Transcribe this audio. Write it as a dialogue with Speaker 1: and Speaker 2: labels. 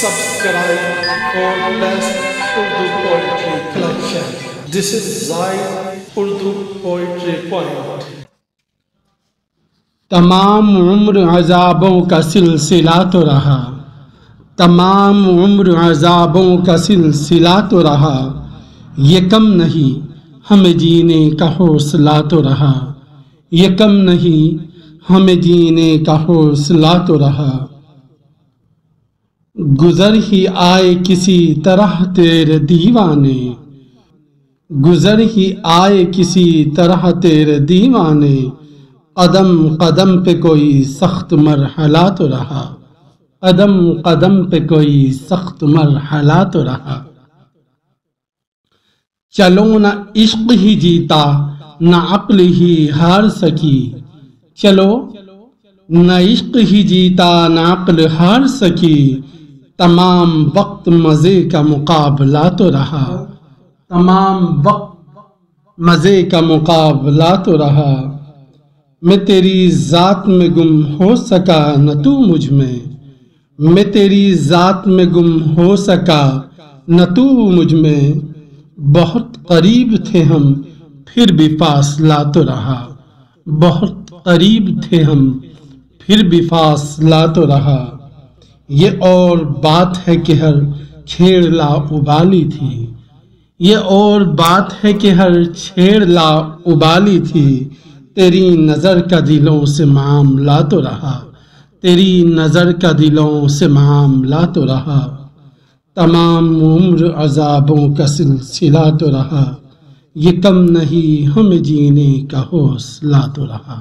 Speaker 1: subscribe for best Urdu poetry collection. This is Zaid Urdu Poetry Point.
Speaker 2: تمام عمر عذابوں کا سلسلہ تو رہا، تمام عمر عذابوں کا سلسلہ تو رہا، یہ کم نہیں ہمیں جینے کا حوصلہ تو رہا، یہ کم نہیں ہمیں جینے کا حوصلہ تو رہا۔ گزر ہی آئے کسی طرح تیرے دیوانے، گزر ہی آئے کسی طرح تیرے دیوانے، قدم قدم پہ کوئی سخت مرحلہ تو رہا، قدم قدم پہ کوئی سخت مرحلہ تو رہا۔ چلو نہ عشق ہی جیتا نہ عقل ہی ہار سکی، چلو نہ عشق ہی جیتا نہ عقل ہار سکی، تمام وقت مزے کا مقابلہ تو رہا، تمام وقت مزے کا مقابلہ تو رہا۔ میں تیری ذات میں گم ہو سکا نہ تو مجھ میں تیری ذات میں گم ہو سکا نہ تو مجھ میں، بہت قریب تھے ہم پھر بھی فاصلہ تو رہا، بہت قریب تھے ہم پھر بھی فاصلہ تو رہا۔ یہ اور بات ہے کہ ہر چھیڑ لا ابالی تھی، یہ اور بات ہے کہ ہر چھیڑ لا ابالی تھی، تیری نظر کا دلوں سے معاملہ تو رہا، تیری نظر کا دلوں سے معاملہ تو رہا۔ تمام عمر عذابوں کا سلسلہ تو رہا، یہ کم نہیں ہمیں جینے کا حوصلہ تو رہا۔